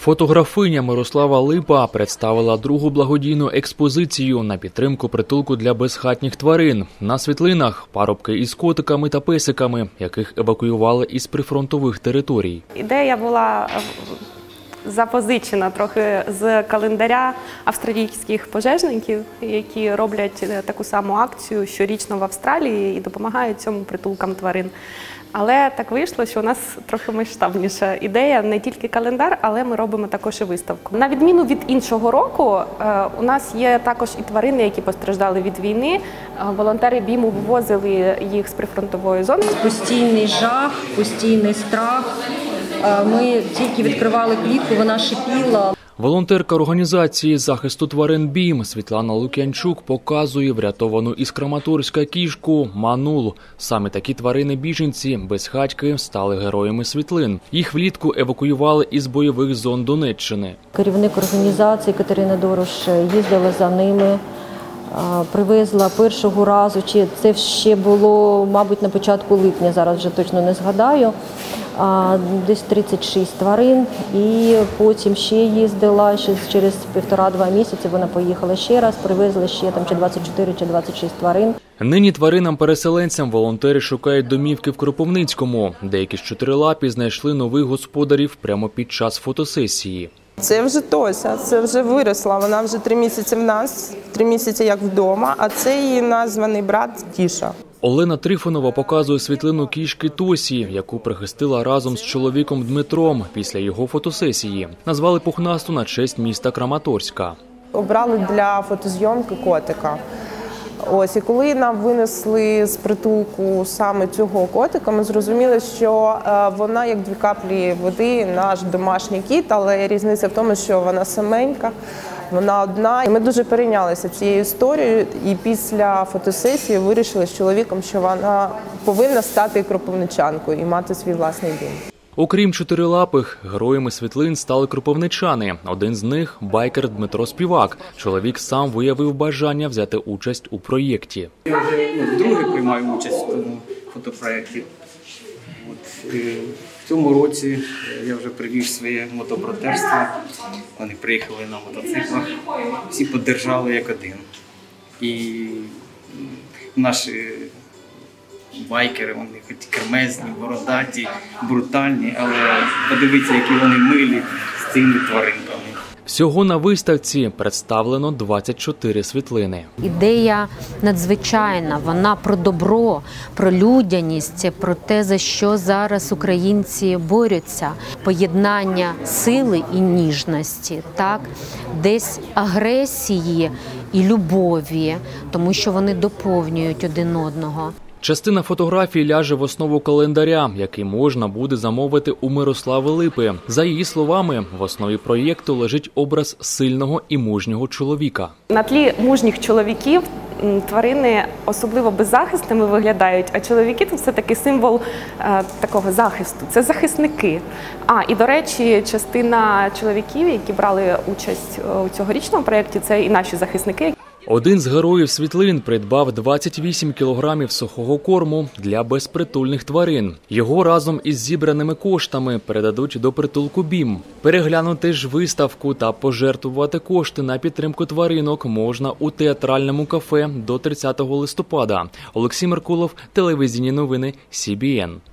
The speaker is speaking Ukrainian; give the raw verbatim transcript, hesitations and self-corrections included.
Фотографиня Мирослава Липа представила другу благодійну експозицію на підтримку притулку для безхатніх тварин. На світлинах – парубки із котиками та песиками, яких евакуювали із прифронтових територій. Ідея була запозичена трохи з календаря австралійських пожежників, які роблять таку саму акцію щорічно в Австралії і допомагають цьому притулкам тварин. Але так вийшло, що у нас трохи масштабніша ідея, не тільки календар, але ми робимо також і виставку. На відміну від іншого року, у нас є також і тварини, які постраждали від війни. Волонтери біму вивозили їх з прифронтової зони. Постійний жах, постійний страх. Ми тільки відкривали клітку, вона шипіла. Волонтерка організації захисту тварин БІМ Світлана Лук'янчук показує врятовану із Краматорська кішку Манулу. Саме такі тварини-біженці, безхатьки, стали героями світлин. Їх влітку евакуювали із бойових зон Донеччини. Керівник організації Катерина Дорош їздила за ними, привезла першого разу, чи це ще було, мабуть, на початку липня, зараз вже точно не згадаю. Десь тридцять шість тварин, і потім ще їздила, ще через півтора-два місяці вона поїхала ще раз, привезла ще там чи двадцять чотири, чи двадцять шість тварин. Нині тваринам-переселенцям волонтери шукають домівки в Кропивницькому. Деякі з чотирилапі знайшли нових господарів прямо під час фотосесії. Це вже Тося, це вже виросла, вона вже три місяці в нас, три місяці як вдома, а це її названий брат Тіша. Олена Трифонова показує світлину кішки Тосі, яку прихистила разом з чоловіком Дмитром після його фотосесії. Назвали пухнасту на честь міста Краматорська. Обрали для фотозйомки котика. Ось, і коли нам винесли з притулку саме цього котика, ми зрозуміли, що вона як дві каплі води, наш домашній кіт, але різниця в тому, що вона саменька, вона одна. І ми дуже перейнялися цією історією, і після фотосесії вирішили з чоловіком, що вона повинна стати кропивничанкою і мати свій власний дім. Окрім чотирилапих, героями світлин стали кропивничани. Один з них – байкер Дмитро Співак. Чоловік сам виявив бажання взяти участь у проєкті. Я вже ну, вдруге приймаю участь в тому фотопроєкті. От, в цьому році я вже привів своє мотобратерство. Вони приїхали на мотоциклах, всі підтримали як один. І наші байкери, вони хоч кремезні, бородаті, брутальні, але подивіться, які вони милі з цими тваринками. Всього на виставці представлено двадцять чотири світлини. Ідея надзвичайна, вона про добро, про людяність, про те, за що зараз українці борються. Поєднання сили і ніжності, так? Десь агресії і любові, тому що вони доповнюють один одного. Частина фотографій ляже в основу календаря, який можна буде замовити у Мирослави Липи. За її словами, в основі проєкту лежить образ сильного і мужнього чоловіка. На тлі мужніх чоловіків тварини особливо беззахисними виглядають, а чоловіки – це все-таки символ е, такого захисту. Це захисники. А, і, до речі, частина чоловіків, які брали участь у цьогорічному проєкті, це і наші захисники. Один з героїв світлин придбав двадцять вісім кілограмів сухого корму для безпритульних тварин. Його разом із зібраними коштами передадуть до притулку БІМ. Переглянути ж виставку та пожертвувати кошти на підтримку тваринок можна у театральному кафе до тридцятого листопада. Олексій Меркулов, телевізійні новини Сі Бі Ен.